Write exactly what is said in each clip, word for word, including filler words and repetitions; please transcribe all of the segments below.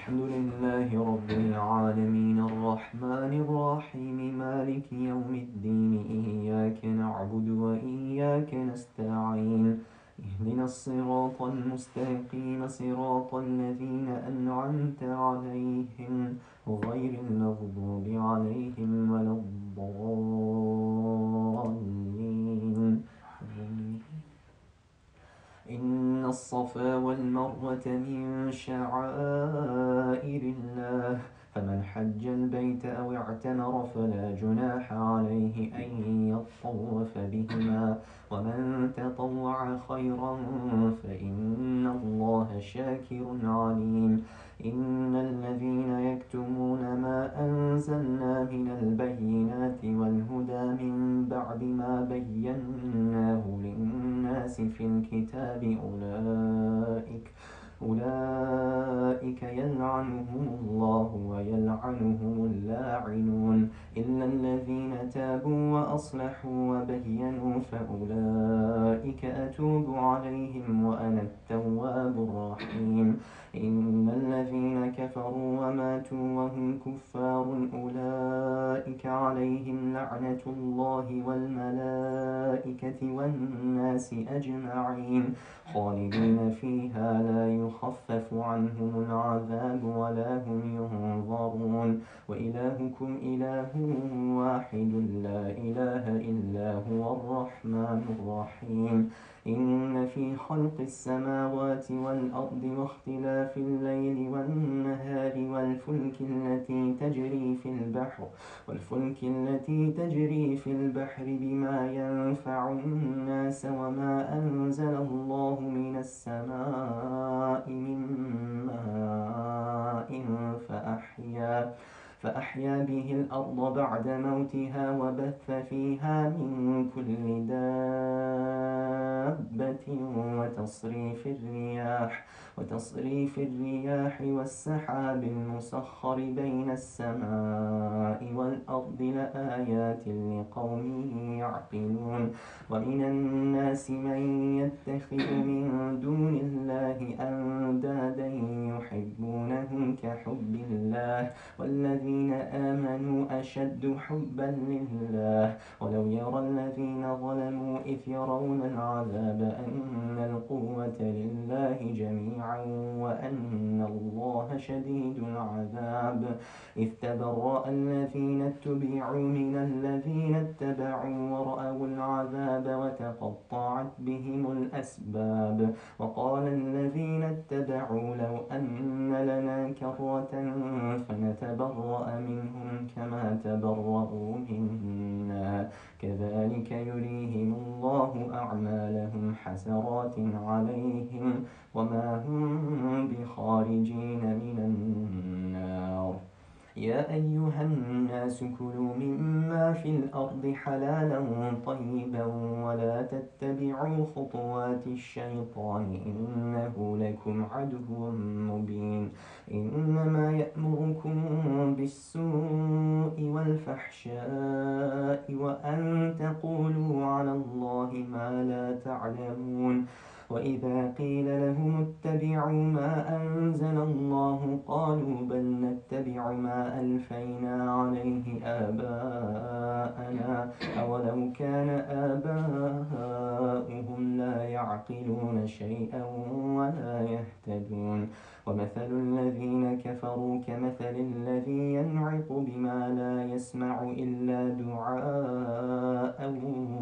الحمد لله رب العالمين الرحمن الرحيم مالك يوم الدين إياك نعبد وإياك نستعين اهدنا الصراط المستقيم صراط الذين أنعمت عليهم غير المغضوب عليهم ولا الضالين. إن الصفا والمروة من شعائر الله، فمن حج البيت أو اعتمر فلا جناح عليه أن يطوف بهما، ومن تطوع خيرا فإن الله شاكر عليم. إن الذين يكتمون ما أنزلنا من البينات والهدى من بعد ما بيناه للناس في الكتاب أولئك أولئك يلعنهم الله ويلعنهم اللاعنون، إلا الذين تابوا وأصلحوا وبينوا فأولئك أتوب عليهم وأنا التواب الرحيم. إن الذين كفروا وماتوا وهم كفار أولئك عليهم لعنة الله والملائكة والناس أجمعين، خالدين فيها لا يخفف عنهم العذاب ولا هم ينظرون. وإلهكم إله واحد لا إله إلا هو الرحمن الرحيم. إن في خلق السماوات والأرض واختلاف الليل والنهار والفلك التي تجري في البحر والفلك التي تجري في البحر بما ينفع الناس وما أنزل الله من السماء من ماء فأحيا فأحيا به الأرض بعد موتها وبث فيها من كل دابة وتصريف الرياح وتصريف الرياح والسحاب المسخر بين السماء والأرض لآيات لقوم يعقلون. ومن الناس من يتخذ من دون الله أندادا يحبونهم كحب الله والذين آمنوا أشد حبا لله. ولو يرى الذين ظلموا إذ يرون العذاب أن القوة لله جميعا وأن الله شديد العذاب. إذ تبرأ الذين اتبعوا من الذين اتبعوا ورأوا العذاب وتقطعت بهم الأسباب. وقال الذين اتبعوا لو أن لنا كرة فنتبرأ منهم كما تبرأوا منا كذلك يريهم الله أعمالهم حسرات عليهم وما هم بخارجين من النار. يا أيها الناس كلوا مما في الأرض حلالا طيبا ولا تتبعوا خطوات الشيطان إنه لكم عدو مبين. إنما يأمركم بالسوء والفحشاء وأن تقولوا على الله ما لا تعلمون. وإذا قيل لهم اتبعوا ما أنزل الله قالوا بل نتبع ما ألفينا عليه آباءنا أولو كان آباؤهم لا يعقلون شيئا ولا يهتدون. ومثل الذين كفروا كمثل الذي ينعق بما لا يسمع إلا دعاء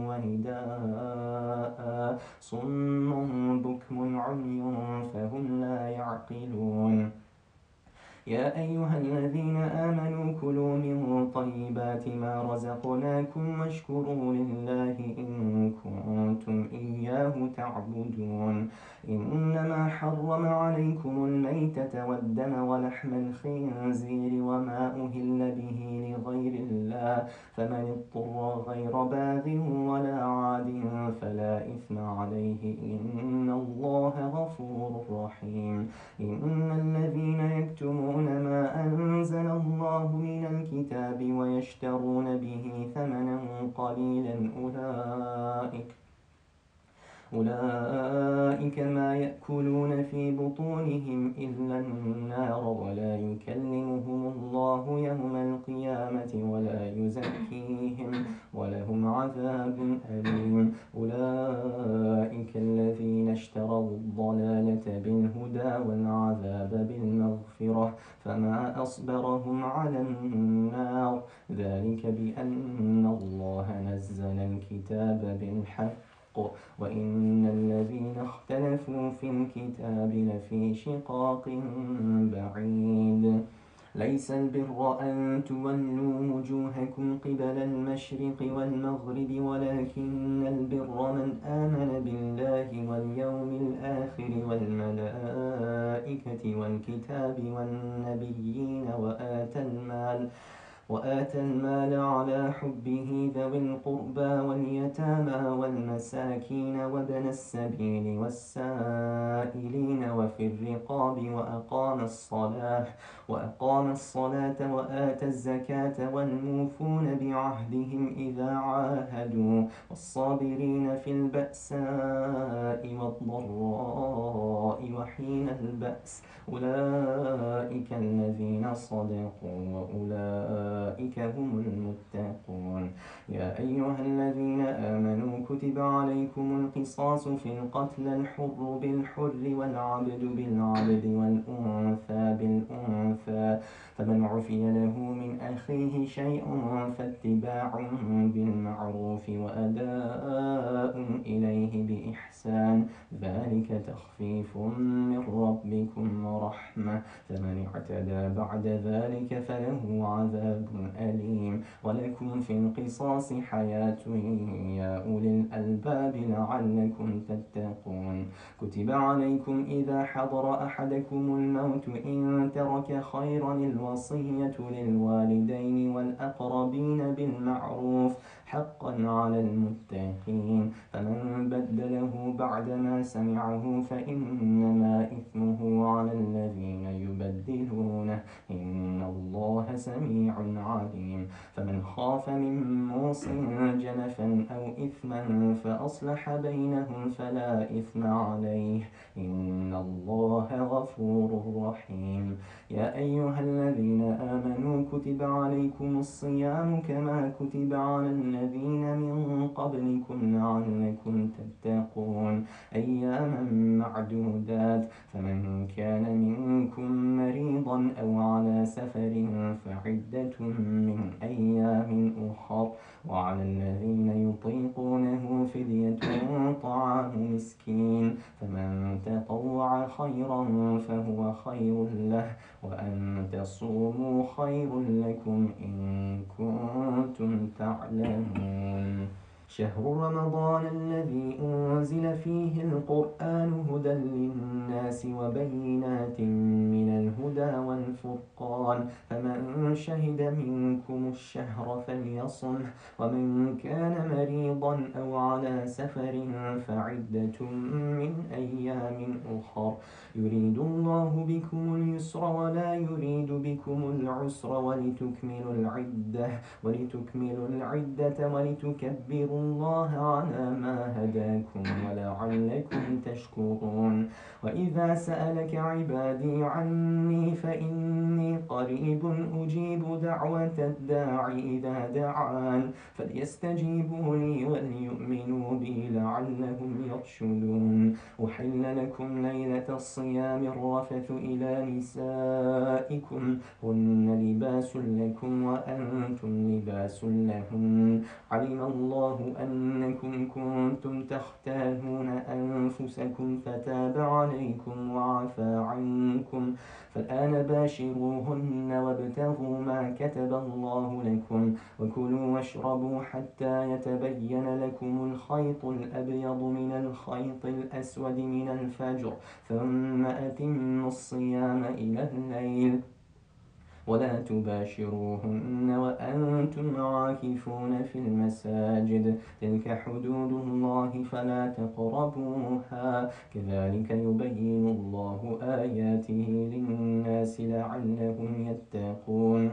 ونداء صم بكم عمي فهم لا يعقلون. يا أيها الذين آمنوا كلوا من طيبات ما رزقناكم واشكروا لله إن كنتم إياه تعبدون. إنما حرم عليكم الميتة والدم ولحم الخنزير وما أهل به لغير الله فمن اضطر غير باغ ولا عاد فلا إثم عليه إن الله غفور رحيم. إن الذين يكتمون ما أنزل الله من الكتاب ويشترون به ثمنا قليلا أولئك أولئك ما يأكلون في بطونهم إلا النار ولا الله فما أصبرهم على النار ذلك بأن الله نزل الكتاب بالحق وإن الذين اختلفوا في الكتاب لفي شقاق بعيد ليس البر أن تولوا وجوهكم قبل المشرق والمغرب ولكن البر من آمن بالله واليوم الآخر والملائكة والكتاب والنبيين وآتى المال وآتى المال على حبه ذوي القربى واليتامى والمساكين وابن السبيل والسائلين وفي الرقاب وأقام الصلاة وأقام الصلاة وآتى الزكاة والموفون بعهدهم إذا عاهدوا والصابرين في البأساء والضراء وحين البأس أولئك الذين صدقوا وأولئك هم المتقون يا أيها الذين آمنوا كتب عليكم القصاص في القتل الحر بالحر والعبد بالعبد والأنثى بالأنثى فمن عفي له من أخيه شيء فاتباع بالمعروف وأداء إليه بإحسان ذلك تخفيف من ربكم ورحمة فمن اعتدى بعد ذلك فله عذاب أليم ولكم في القصاص حياة يا أولي الألباب لعلكم تتقون كتب عليكم إذا حضر أحدكم الموت إن ترك خيرا الوصية للوالدين والأقربين بالمعروف حقا على المتقين فمن بدله بعدما سمعه فإنما إثمه على الذين يبدلونه إن الله سميع عليم فمن خاف من موص جنفا أو إثما فأصلح بينهم فلا إثم عليه إن الله غفور رحيم يا أيها الذين آمنوا كتب عليكم الصيام كما كتب على الذين من قبلكم لعلكم تتقون أياما معدودات فمن كان منكم مريضا أو على سفر فعدة من أيام أخر وعلى الذين يطيقونه فدية طعام مسكين فمن تطوع خيرا فهو خير له وأن تصوموا خير لكم إن كنتم تعلمون شهر رمضان الذي أنزل فيه القرآن هدى للناس وبينات من الهدى والفرقان فمن شهد منكم الشهر فليصمه ومن كان مريضا أو على سفر فعدة من أيام أخر يريد الله بكم اليسر ولا يريد بكم العسر ولتكملوا العدة ولتكملوا العدة ولتكبروا الله على ما هداكم ولعلكم تشكرون وإذا سألك عبادي عني فإني قريب أجيب دعوة الداع إذا دعان فليستجيبوا لي وليؤمنوا بي لعلهم يرشدون أحل لكم ليلة الصيام الرفث إلى نسائكم هن لباس لكم وأنتم لباس لهن علم الله أنكم كنتم تختانون أنفسكم فتاب عليكم وعفى عنكم فالآن باشروهن وابتغوا ما كتب الله لكم وكلوا واشربوا حتى يتبين لكم الخيط الأبيض من الخيط الأسود من الفجر ثم أتموا الصيام إلى الليل ولا تباشروهن وأنتم عاكفون في المساجد تلك حدود الله فلا تقربوها كذلك يبين الله آياته للناس لعلهم يتقون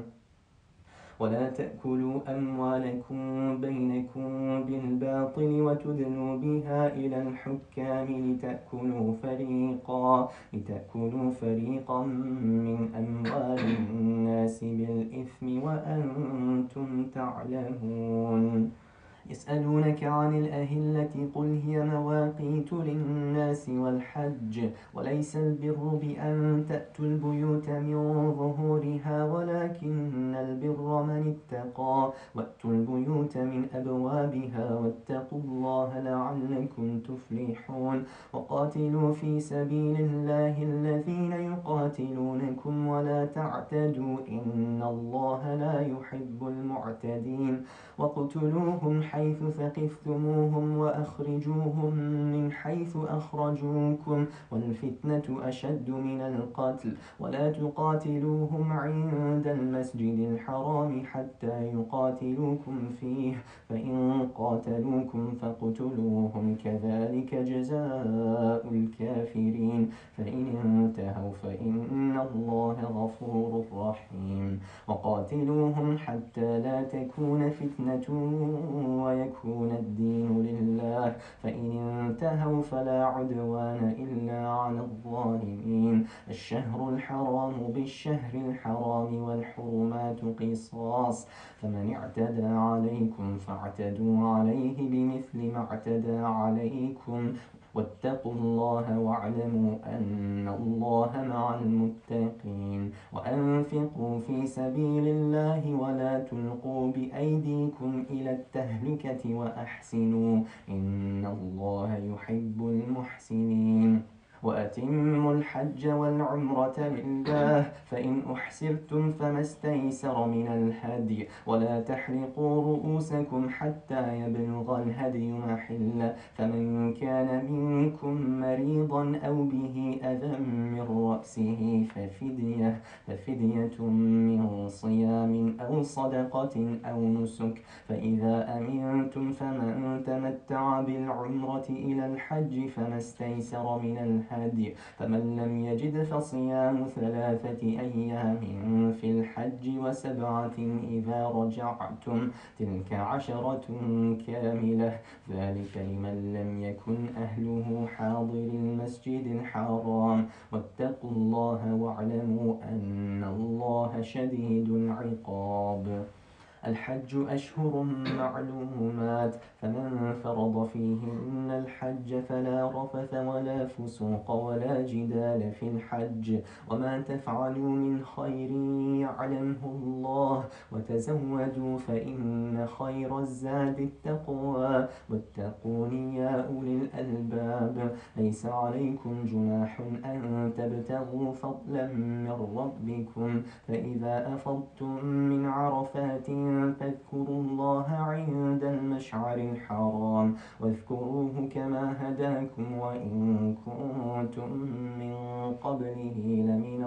ولا تأكلوا أموالكم بينكم بالباطل وتدلوا بها إلى الحكام لتأكلوا فريقا لتأكلوا فريقا من أموال الناس بالإثم وأنتم تعلمون يسألونك عن الأهلة قل هي مواقيت للناس والحج وليس البر بأن تأتوا البيوت من ظهورها ولكن البر من اتقى وأتوا البيوت من أبوابها واتقوا الله لعلكم تفلحون وقاتلوا في سبيل الله الذين يقاتلونكم ولا تعتدوا إن الله لا يحب المعتدين واقتلوهم حيث ثقفتموهم وأخرجوهم من حيث أخرجوكم والفتنة أشد من القتل ولا تقاتلوهم عند المسجد الحرام حتى يقاتلوكم فيه فإن قاتلوكم فاقتلوهم كذلك جزاء الكافرين فإن انتهوا فإن الله غفور رحيم وقاتلوهم حتى لا تكون فتنة ويكون الدين لله فإن انتهوا فلا عدوان إلا على الظالمين الشهر الحرام بالشهر الحرام والحرمات قصاص فمن اعتدى عليكم فاعتدوا عليه بمثل ما اعتدى عليكم واتقوا الله واعلموا أن الله مع المتقين وأنفقوا في سبيل الله ولا تلقوا بأيديكم إلى التهلكة وأحسنوا إن الله يحب المحسنين وأتموا الحج والعمرة لله فإن أحسرتم فما استيسر من الهدي ولا تحلقوا رؤوسكم حتى يبلغ الهدي محله فمن كان منكم مريضا أو به أذى من رأسه ففدية, ففدية من صيام أو صدقة أو نسك فإذا أمنتم فمن تمتع بالعمرة إلى الحج فما استيسر من الهدي الهدي فمن لم يجد فصيام ثلاثة أيام في الحج وسبعة إذا رجعتم تلك عشرة كاملة ذلك لمن لم يكن أهله حاضر المسجد الحرام واتقوا الله واعلموا أن الله شديد العقاب الحج أشهر معلومات فمن فرض فيهن الحج فلا رفث ولا فسوق ولا جدال في الحج وما تفعلوا من خير يعلمه الله وتزودوا فإن خير الزاد التقوى واتقون يا أولي الألباب ليس عليكم جناح أن تبتغوا فضلا من ربكم فإذا أفضتم من عرفات فاذكروا الله عند المشعر الحرام واذكروه كما هداكم وإن كنتم من قبله لمن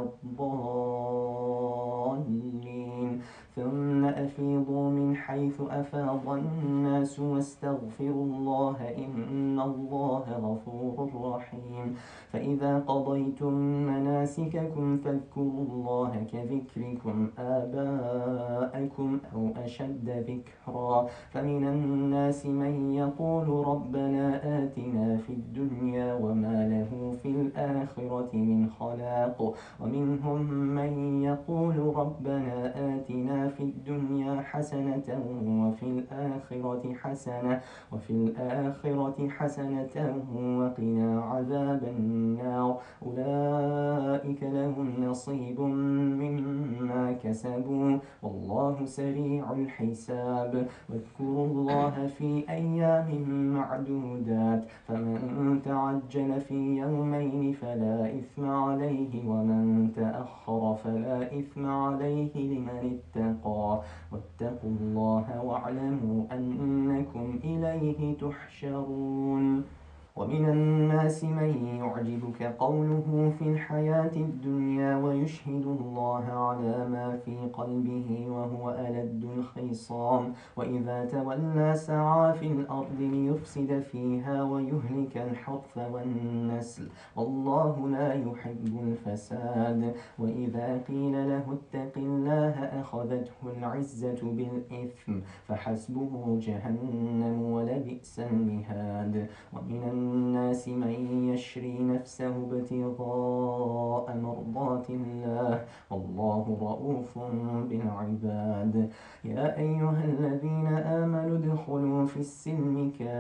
الضالين ثم أفيضوا من حيث أفاض الناس واستغفروا الله إن الله غفور رحيم فإذا قضيتم مناسككم فاذكروا الله كذكركم آباءكم أو أشد ذكرا فمن الناس من يقول ربنا آتنا في الدنيا وما له في الآخرة من خلاق ومنهم من يقول ربنا آتنا في الدنيا حسنة وفي الآخرة حسنة وفي الآخرة حسنة وقنا عذاب النار أولئك لهم نصيب مما كسبوا والله سريع الحساب واذكروا الله في أيام معدودات فمن تعجل في يومين فلا إثم عليه ومن تأخر فلا إثم عليه لمن اتقى واتقوا الله واعلموا أنكم إليه تحشرون ومن الناس من يعجبك قوله في الحياة الدنيا ويشهد الله على ما في قلبه وهو ألد الخصام وإذا تولى سعى في الأرض ليفسد فيها ويهلك الحرث والنسل والله لا يحب الفساد وإذا قيل له اتق الله أخذته العزة بالإثم فحسبه جهنم ولبئس المهاد ومن الناس من يشري نفسه ابتغاء مرضات الله والله رءوف بالعباد. يا أيها الذين آمنوا ادخلوا في السلم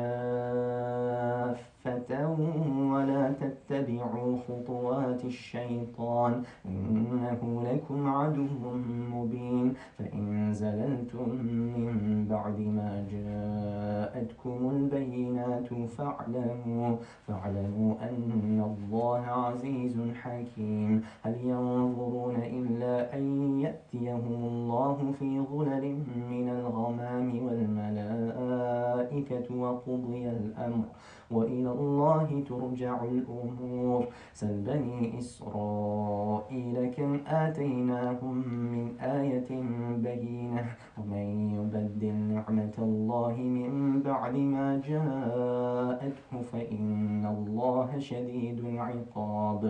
كافة ولا تتبعوا خطوات الشيطان إنه لكم عدو مبين. فإن زللتم من بعد ما جاءتكم البينات فاعلموا فاعلموا أن الله عزيز حكيم. هل ينظرون إلا أن يأتيهم الله في ظلل من الغمام والملائكة وقضي الأمر وإلى الله ترجع الأمور. سل بني إسرائيل كم آتيناهم من آية بينة ومن يبدل نعمة الله من بعد ما جاءته فإن الله شديد العقاب.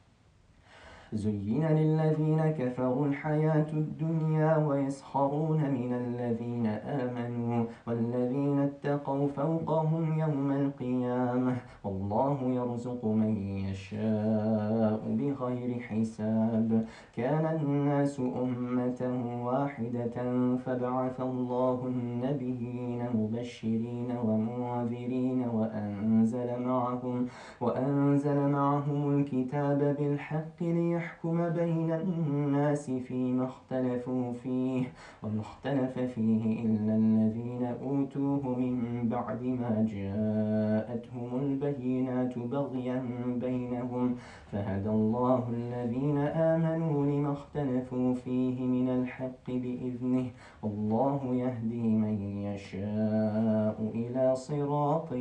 زين للذين كفروا الحياة الدنيا ويسخرون من الذين آمنوا والذين اتقوا فوقهم يوم القيامة والله يرزق من يشاء بغير حساب. كان الناس أمة واحدة فبعث الله النبيين مبشرين ومنذرين وأنزل معهم وأنزل معهم الكتاب بالحق ليحكم بين الناس فيما اختلفوا فيه وما اختلف فيه إلا الذين أوتوه من بعد ما جاءتهم البينات بغيا بينهم فهدى الله الذين آمنوا لما اختلفوا فيه من الحق بإذنه والله يهدي من يشاء إلى صراط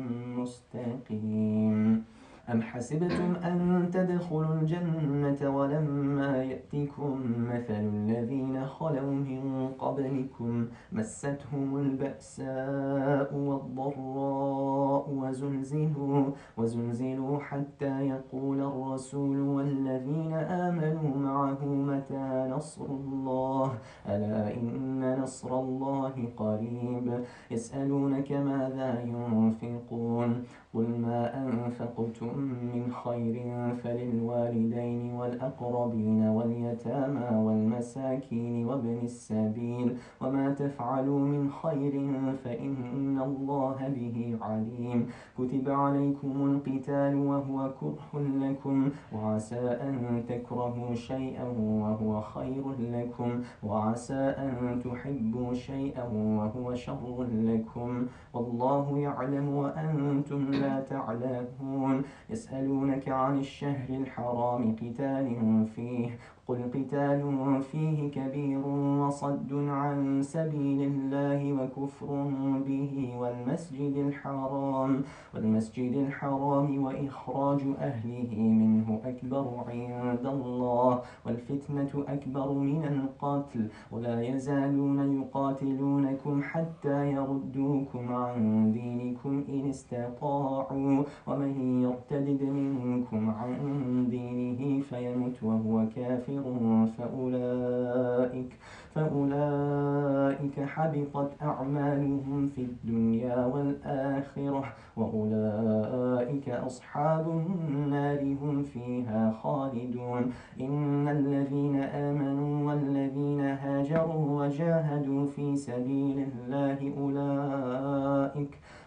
مستقيم. أم حسبتم أن تدخلوا الجنة ولما يأتكم مثل الذين خلوا من قبلكم مستهم البأساء والضراء وزلزلوا, وزلزلوا حتى يقول الرسول والذين آمنوا معه متى نصر الله ألا إن نصر الله قريب. يسألونك ماذا ينفقون قل ما أنفقتم من خير فللوالدين والأقربين واليتامى والمساكين وابن السبيل وما تفعلوا من خير فإن الله به عليم. كتب عليكم القتال وهو كره لكم وعسى أن تكرهوا شيئا وهو خير لكم وعسى أن تحبوا شيئا وهو شر لكم والله يعلم وأنتم لا تعلمون. يسألونك عن الشهر الحرام قتال فيه قل قتال فيه كبير وصد عن سبيل الله وكفر به والمسجد الحرام والمسجد الحرام وإخراج أهله منه أكبر عند الله والفتنة أكبر من القتل ولا يزالون يقاتلونكم حتى يردوكم عن دينكم إن استطاعوا ومن يرتد منكم عن دينه فيمت وهو كافر فأولئك, فأولئك حبطت أعمالهم في الدنيا والآخرة وأولئك أصحاب النار هم فيها خالدون. إن الذين آمنوا والذين هاجروا وجاهدوا في سبيل الله أولئك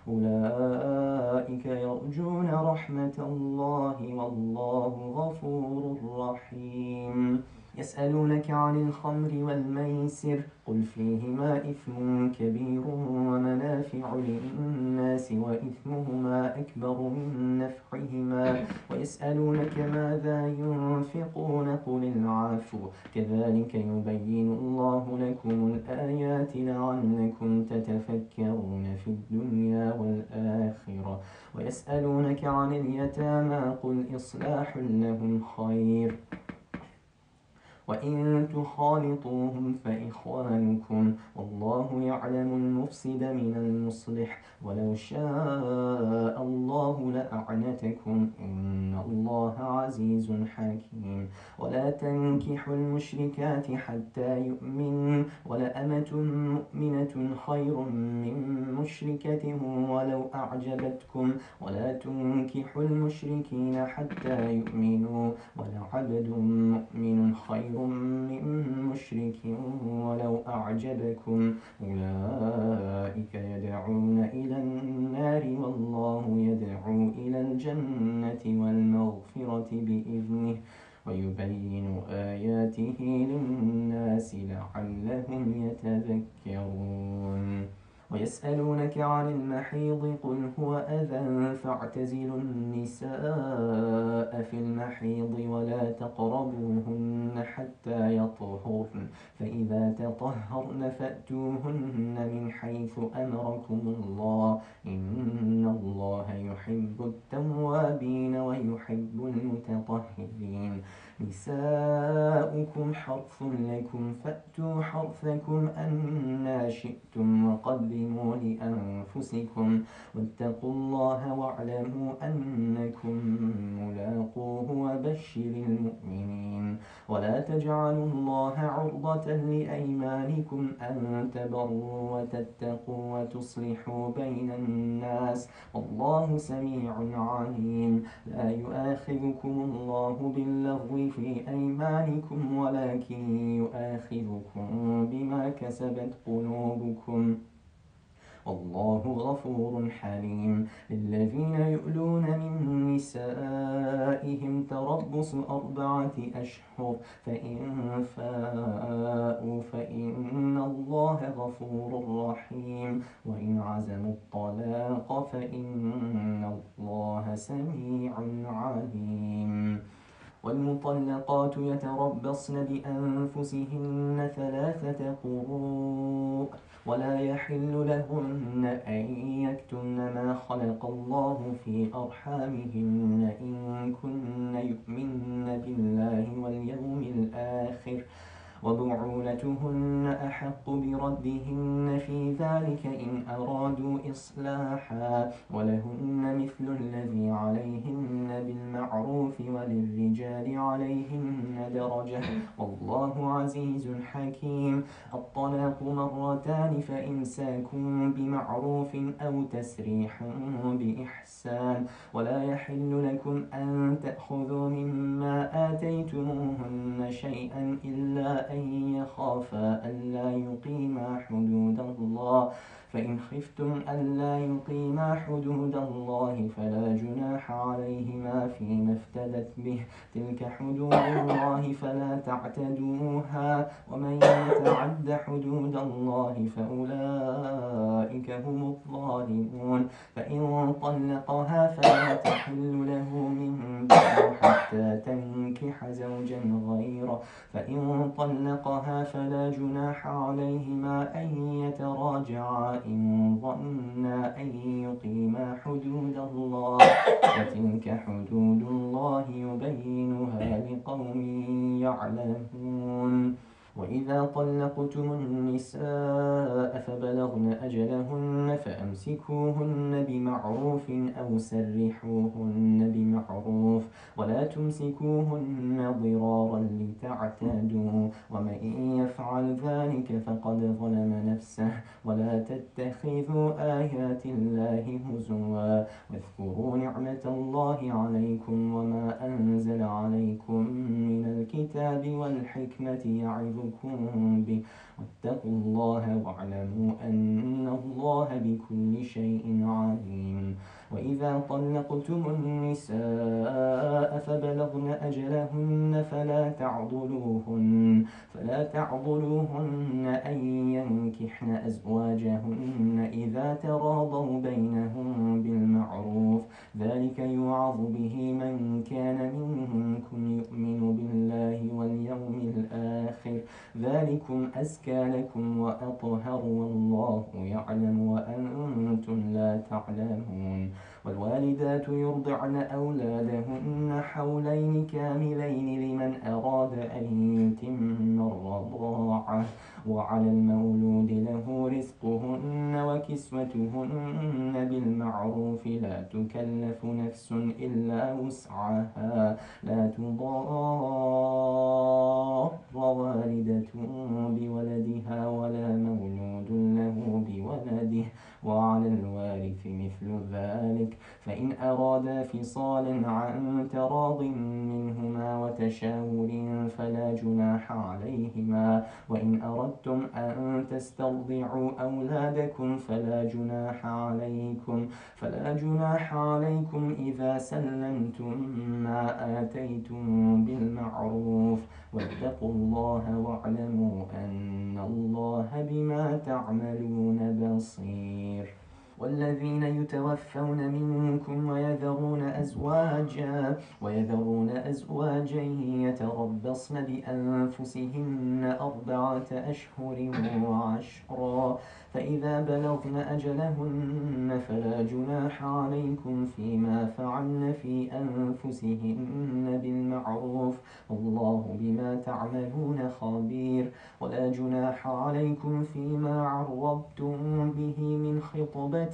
أولئك يرجون رحمة الله والله غفور رحيم. يسألونك عن الخمر والميسر قل فيهما إثم كبير ومنافع للناس وإثمهما أكبر من نفعهما ويسألونك ماذا ينفقون قل العفو كذلك يبين الله لكم الآيات لعلكم تتفكرون في الدنيا والآخرة. ويسألونك عن اليتامى قل إصلاح لهم خير وإن تخالطوهم فإخوانكم والله يعلم المفسد من المصلح ولو شاء الله لأعنتكم إن الله عزيز حكيم ولا تنكحوا المشركات حتى يؤمنوا ولأمة مؤمنة خير من مشركة ولو أعجبتكم ولا تنكحوا المشركين حتى يؤمنوا ولعبد مؤمن خير من مشرك ولو أعجبكم أولئك يدعون إلى النار والله يدعو إلى الجنة والمغفرة بإذنه ويبين آياته للناس لعلهم يتذكرون ويسألونك عن المحيض قل هو أذى فاعتزلوا النساء في المحيض ولا تقربوهن حتى يطهرن فإذا تطهرن فأتوهن من حيث أمركم الله إن الله يحب التوابين ويحب المتطهرين نساؤكم حرث لكم فأتوا حرثكم أنا شئتم وقدموا لأنفسكم واتقوا الله واعلموا أنكم ملاقوه وبشر المؤمنين ولا تجعلوا الله عرضة لأيمانكم أن تبروا وتتقوا وتصلحوا بين الناس والله سميع عليم لا يؤاخذكم الله باللغو في أيمانكم ولكن يؤاخذكم بما كسبت قلوبكم والله غفور حليم للذين يؤلون من نسائهم تربص أربعة أشهر فإن فاءوا فإن الله غفور رحيم وإن عزموا الطلاق فإن الله سميع عليم والمطلقات يتربصن بأنفسهن ثلاثة قروء ولا يحل لهن أن يكتمن ما خلق الله في أرحامهن إن كن يؤمن بالله واليوم الآخر وبعولتهن أحق بردهن في ذلك إن أرادوا إصلاحا ولهن مثل الذي عليهن بالمعروف وللرجال عليهن درجة والله عزيز حكيم الطلاق مرتان فإمساك بمعروف أو تسريح بإحسان ولا يحل لكم أن تأخذوا مما آتيتموهن شيئا إلا أن يخافا ألا يقيما حدود الله فإن خفتم ألا يقيما حدود الله فلا جناح عليهما فيما افتدت به تلك حدود الله فلا تعتدوها ومن يتعد حدود الله فأولئك هم الظالمون فإن طلقها فلا تحل له من بعد حتى تنكح زوجا غيره فإن طلقها فلا جناح عليهما أن يتراجعا إن ظنا أن يقيما حدود الله وتلك حدود الله يبينها لقوم يعلمون وإذا طلقتم النساء فبلغن أجلهن فأمسكوهن بمعروف أو سرحوهن بمعروف ولا تمسكوهن ضرارا لتعتدوا ومن يفعل ذلك فقد ظلم نفسه ولا تتخذوا آيات الله هزوا واذكروا نعمة الله عليكم وما أنزل عليكم من الكتاب والحكمة يعظكم به واتقوا الله واعلموا أن الله بكل شيء عليم وإذا طلقتم النساء فبلغن أجلهن فلا تعضلوهن فلا تعضلوهن أن ينكحن أزواجهن إذا تراضوا بينهم بالمعروف ذلك يوعظ به من كان منكم يؤمن بالله واليوم الآخر ذلكم أزكى لكم وأطهر والله يعلم وأنتم لا تعلمون والوالدات يرضعن أولادهن حولين كاملين لمن أراد أن يتم الرضاعة وعلى المولود له رزقهن وكسوتهن بالمعروف لا تكلف نفس إلا وسعها لا تضار والدة بولدها ولا مولود له بولده وعلى الوارث مثل ذلك فإن أرادا فصالا عن تراض منهما وتشاور فلا جناح عليهما وإن أردتم أن تسترضعوا أولادكم فلا جناح عليكم فلا جناح عليكم إذا سلمتم ما آتيتم بالمعروف واتقوا الله واعلموا أن الله بما تعملون بصير والذين يتوفون منكم ويذرون أزواجا ويذرون أزواجا يتربصن بأنفسهن أربعة أشهر وعشرا فإذا بلغن أجلهن فلا جناح عليكم فيما فعلن في أنفسهن بالمعروف والله بما تعملون خبير ولا جناح عليكم فيما عرضتم به من خطبة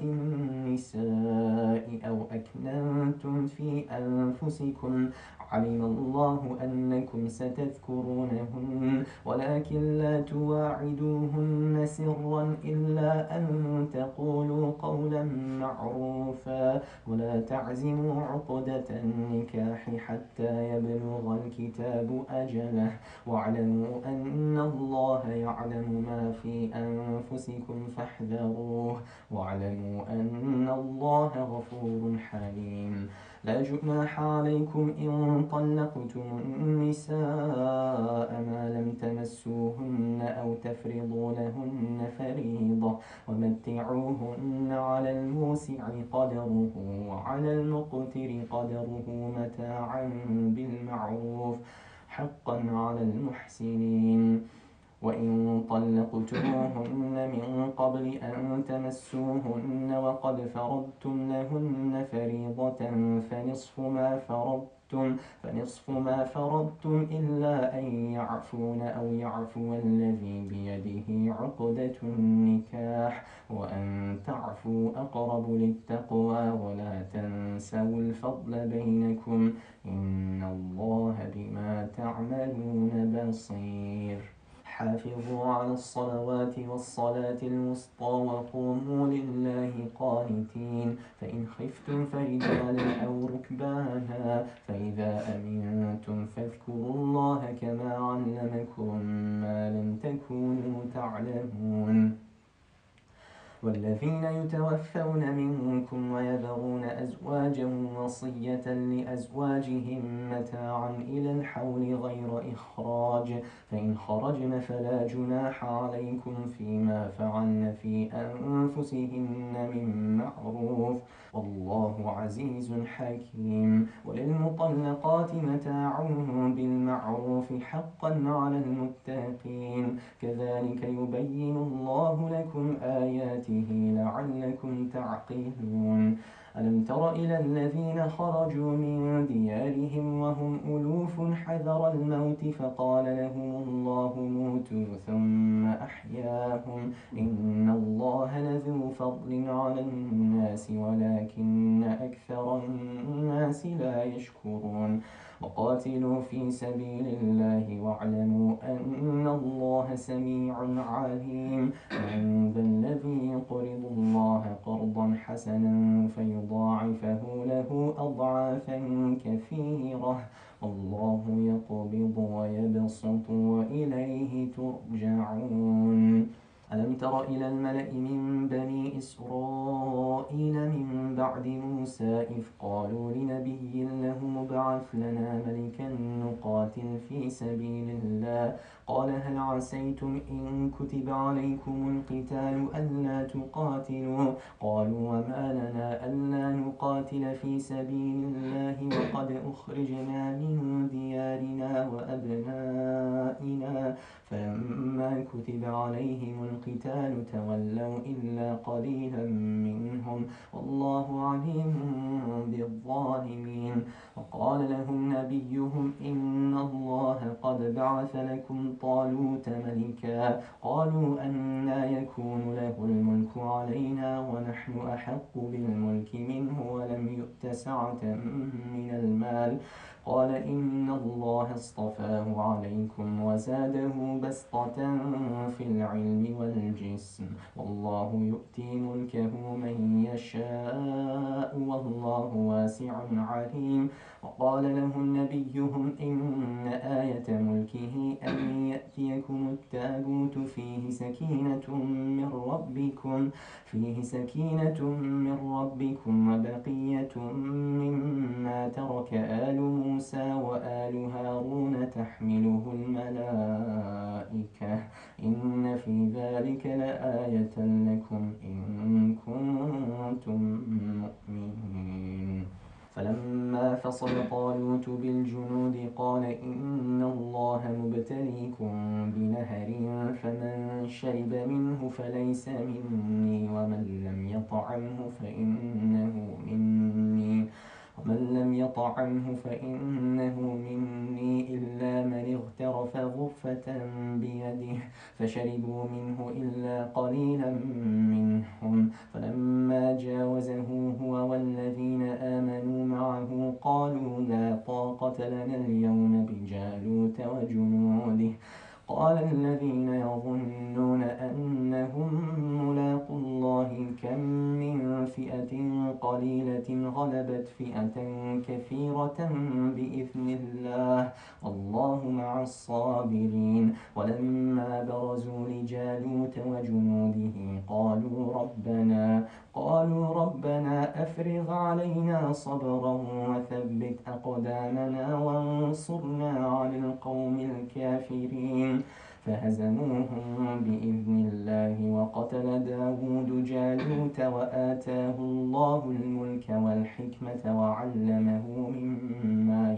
النساء أو أكننتم في أنفسكم علم الله أنكم ستذكرونهن ولكن لا تواعدوهن سرا إلا أن تقولوا قولا معروفا ولا تعزموا عقدة النكاح حتى يبلغ الكتاب أجله واعلموا أن الله يعلم ما في أنفسكم فاحذروه واعلموا أن الله غفور حليم لا جناح عليكم إن طلقتم النساء ما لم تمسوهن أو تفرضوا لهن فريضة ومتعوهن على الموسع قدره وعلى المقتر قدره متاعا بالمعروف حقا على المحسنين وإن طلقتموهن من قبل أن تمسوهن وقد فرضتم لهن فريضة فنصف ما فرضتم فنصف ما فرضتم إلا أن يعفون أو يعفو الذي بيده عقدة النكاح وأن تعفوا أقرب للتقوى ولا تنسوا الفضل بينكم إن الله بما تعملون بصير حافظوا على الصلوات والصلاة الوسطى وقوموا لله قانتين فإن خفتم فرجالا أو ركبانا فإذا أمنتم فاذكروا الله كما علمكم ما لم تكونوا تعلمون والذين يتوفون منكم ويذرون أزواجا وصية لأزواجهم متاعا إلى الحول غير إخراج فإن خرجن فلا جناح عليكم فيما فعلن في أنفسهن من معروف والله عزيز حكيم وللمطلقات متاع بالمعروف حقا على المتقين كذلك يبين الله لكم آياته لعلكم تعقلون ألم تر إلى الذين خرجوا من ديارهم وهم ألوف حذر الموت فقال لهم الله موتوا ثم أحياهم إن الله لذو فضل على الناس ولكن أكثر الناس لا يشكرون وقاتلوا في سبيل الله واعلموا أن الله سميع عليم من ذا الذي يقرض الله قرضا حسنا فيضاعفه له أضعافا كثيرة والله يقبض ويبسط وإليه ترجعون ألم تر إلى الملأ من بني إسرائيل من بعد موسى إذ قالوا لنبي له ابعث لنا ملكا نقاتل في سبيل الله قال هل عسيتم إن كتب عليكم القتال ألا تقاتلوا قالوا وما لنا ألا نقاتل في سبيل الله وقد أخرجنا من ديارنا وأبنائنا فلما كتب عليهم القتال تولوا إلا قليلا منهم والله عليم بالظالمين وقال لهم نبيهم إن الله قد بعث لكم طالوت ملكا قالوا أنا يكون له الملك علينا ونحن أحق بالملك منه ولم يؤت سعة من المال قال إن الله اصطفاه عليكم وزاده بسطة في العلم والجسم والله يؤتي ملكه من يشاء والله واسع عليم وقال لهم نبيهم إن آية ملكه أن يأتيكم التابوت فيه سكينة من ربكم فيه سكينة من ربكم وبقية مما ترك آل موسى وآل هارون تحمله الملائكة إن في ذلك لآية لكم إن كنتم مؤمنين فلما فصل طالوت بالجنود قال إن الله مبتليكم بنهر فمن شرب منه فليس مني ومن لم يطعمه فإنه مني ومن لم يطعمه فإنه مني إلا من اغترف غرفة بيده فشربوا منه إلا قليلا منهم فلما جاوزه هو والذين آمنوا معه قالوا لا طاقة لنا اليوم بجالوت وجنوده قال الذين يظنون أنهم ملاقو الله كم من فئة قليلة غلبت فئة كثيرة بإذن الله والله مع الصابرين ولما برزوا لجالوت وجنوده قالوا ربنا قالوا ربنا أفرغ علينا صبرا وثبت أقدامنا وانصرنا على القوم الكافرين فهزموهم بإذن الله وقتل داود جالوت وآتاه الله الملك والحكمة وعلمه مما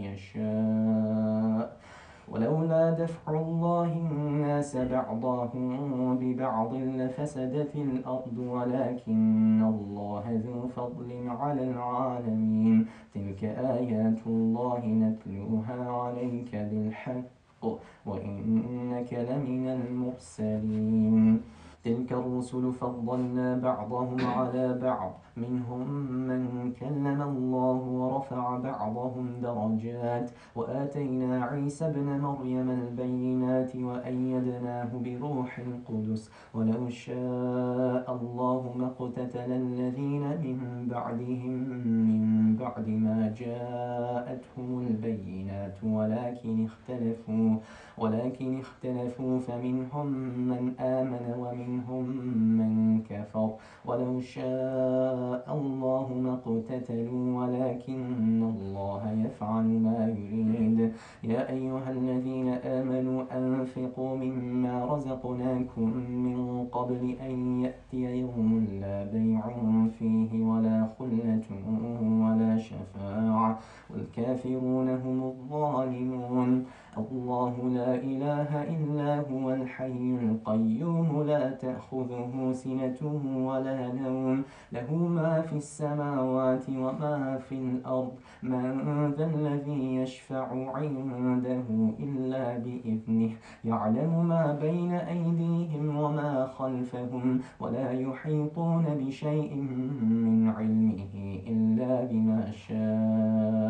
يشاء ولولا دفع الله الناس بعضهم ببعض لفسدت الأرض ولكن الله ذو فضل على العالمين تلك آيات الله نتلوها عليك بالحق وإنك لمن المرسلين تلك الرسل فضلنا بعضهم على بعض منهم من كلم الله ورفع بعضهم درجات وآتينا عيسى ابن مريم البينات وأيدناه بروح القدس ولو شاء الله ما اقتتل الذين من بعدهم من بعد ما جاءتهم البينات ولكن اختلفوا ولكن اختلفوا فمنهم من آمن ومنهم من كفر ولو شاء الله ما اقتتلوا ولكن الله يفعل ما يريد يا أيها الذين آمنوا أنفقوا مما رزقناكم من قبل أن يأتي يوم لا بيع فيه ولا خلة ولا شفاعة والكافرون هم الظالمون الله لا إله إلا هو الحي القيوم لا تأخذه سنة ولا نوم له ما في السماوات وما في الأرض من ذا الذي يشفع عنده إلا بإذنه يعلم ما بين أيديهم وما خلفهم ولا يحيطون بشيء من علمه إلا بما شاء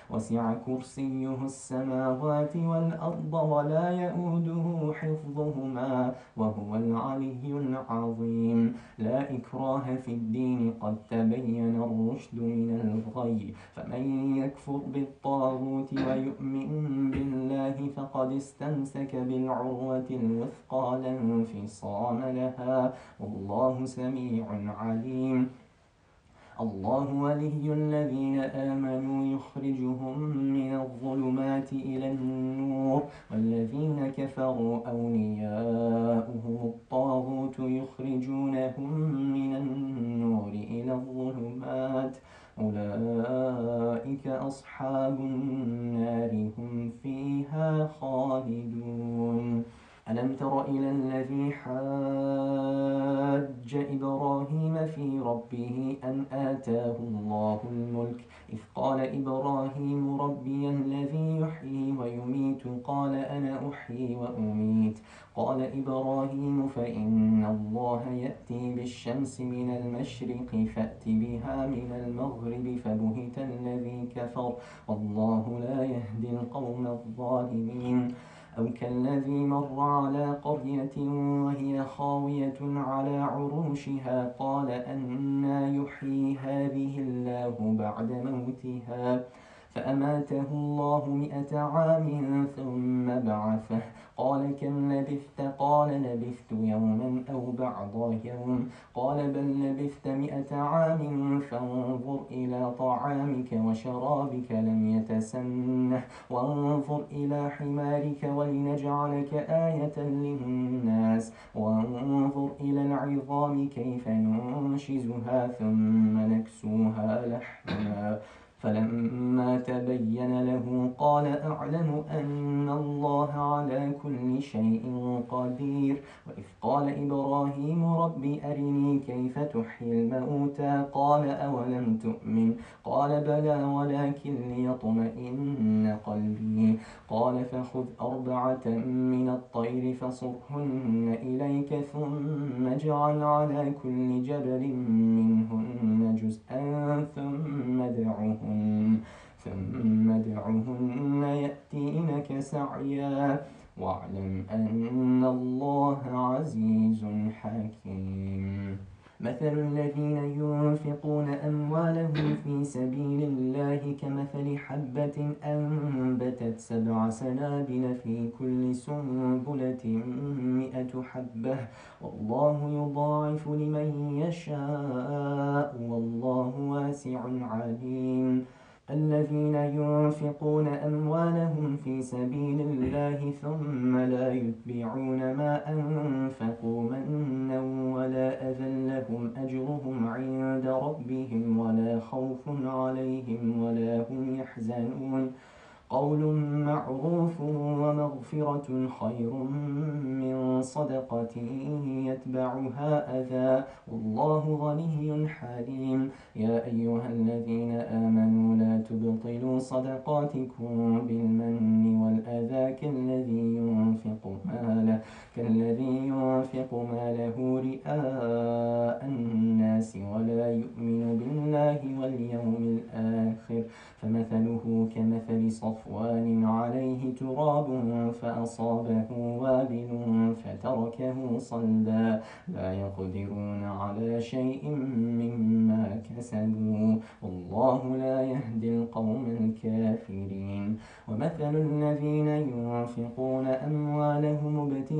وسع كرسيه السماوات والأرض ولا يئوده حفظهما وهو العلي العظيم. لا إكراه في الدين قد تبين الرشد من الغي، فمن يكفر بالطاغوت ويؤمن بالله فقد استمسك بالعروة الوثقى لا انفصام لها، والله سميع عليم. الله ولي الذين آمنوا يخرجهم من الظلمات إلى النور، والذين كفروا أولياؤهم الطاغوت يخرجونهم من النور إلى الظلمات، أولئك أصحاب النار هم فيها خالدون. ألم تر إلى الذي حاج إبراهيم في ربه أن آتاه الله الملك، إذ قال إبراهيم ربي الذي يحيي ويميت قال أنا أحيي وأميت، قال إبراهيم فإن الله يأتي بالشمس من المشرق فأت بها من المغرب فبهت الذي كفر والله لا يهدي القوم الظالمين. أو كالذي مر على قرية وهي خاوية على عروشها قال أنى يحيي هذه الله بعد موتها، فأماته الله مئة عام ثم بعثه قال كم لبثت؟ قال لبثت يوما أو بعض يوم، قال بل لبثت مئة عام فانظر إلى طعامك وشرابك لم يتسنه وانظر إلى حمارك ولنجعلك آية للناس وانظر إلى العظام كيف ننشزها ثم نكسوها لحما، فلما تبين له قال أعلم أن الله على كل شيء قدير. وإذ قال إبراهيم رب أرني كيف تحيي الموتى قال أولم تؤمن قال بلى ولكن ليطمئن قلبي، قال فخذ أربعة من الطير فصرهن إليك ثم اجعل على كل جبل منهن جزءا ثم ادعهن ثم ادعهن يأتينك سعيا واعلم أن الله عزيز حكيم. مثل الذين ينفقون أموالهم في سبيل الله كمثل حبة أنبتت سبع سنابل في كل سنبلة مئة حبة والله يضاعف لمن يشاء والله واسع عليم. الذين ينفقون أموالهم في سبيل الله ثم لا يتبعون ما أنفقوا منا ولا أذى لهم أجرهم عند ربهم ولا خوف عليهم ولا هم يحزنون، قول معروف ومغفرة خير من صدقة يتبعها أذى والله غني حليم. يا أيها الذين آمنوا لا تبطلوا صدقاتكم بالمن والأذى كالذي ينفق ماله كالذي ينفق ماله رئاء الناس ولا يؤمن بالله واليوم الآخر، فمثله كمثل صفوان عليه تراب فأصابه وابل فتركه صلدا لا يقدرون على شيء مما كسبوا والله لا يهدي القوم الكافرين. ومثل الذين ينفقون أموالهم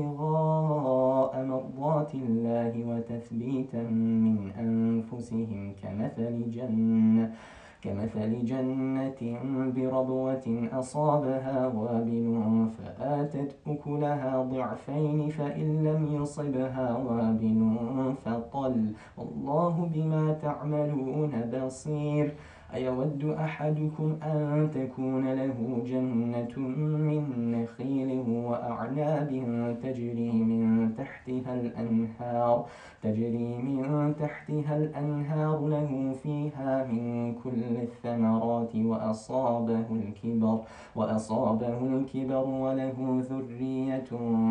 ابتغاء مرضات الله وتثبيتا من أنفسهم كمثل جنة كمثل جنة بربوة أصابها وابل فآتت أكلها ضعفين فإن لم يصبها وابل فطل والله بما تعملون بصير. أيود أحدكم أن تكون له جنة من نخيل وأعناب تجري من تحتها الأنهار تجري من تحتها الأنهار له فيها من كل الثمرات وأصابه الكبر وأصابه الكبر وله ذرية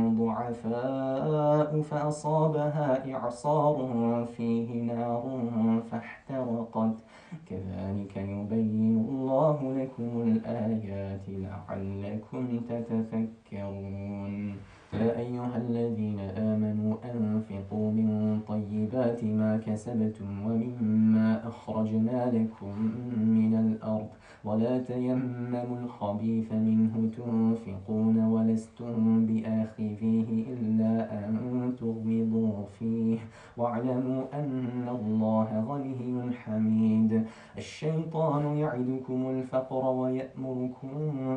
ضعفاء فأصابها إعصار فيه نار فاحترقت كذلك يبين الله لكم الآيات لعلكم تتفكرون. يا أيها الذين آمنوا أنفقوا من طيبات ما كسبتم ومما أخرجنا لكم من الأرض ولا تيمموا الخبيث منه تنفقون ولستم بآخذيه إلا أن تغمضوا فيه واعلموا أن الله غني حميد. الشيطان يعدكم الفقر ويأمركم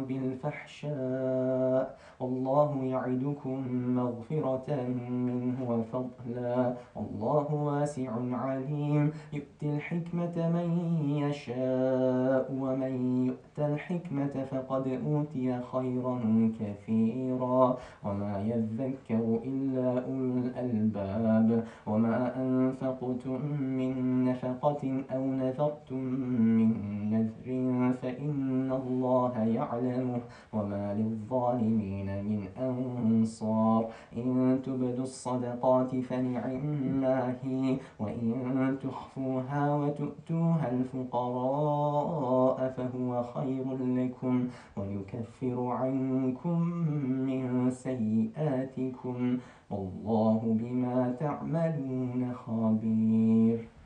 بالفحشاء والله يعدكم مغفرة منه وفضلا والله واسع عليم. يؤتي الحكمة من يشاء ومن يؤت الحكمة فقد أوتي خيرا كثيرا وما يذكر إلا أولو الألباب. وما أنفقتم من نفقة أو نذرتم من نذر فإن الله يعلمه وما للظالمين من أنصار. إن تبدوا الصدقات فنعما هي وإن تخفوها وتؤتوها الفقراء فهو خير لكم ويكفر عنكم من سيئاتكم والله بما تعملون خبير.